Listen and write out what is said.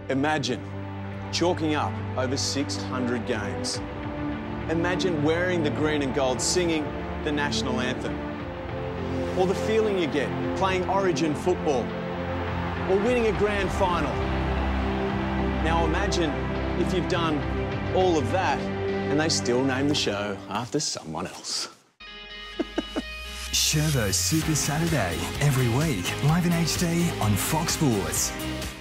Imagine chalking up over 600 games. Imagine wearing the green and gold, singing the national anthem. Or the feeling you get playing Origin football or winning a grand final. Now imagine if you've done all of that and they still name the show after someone else. Shirvo'S Super Saturday, every week, live in HD on Fox Sports.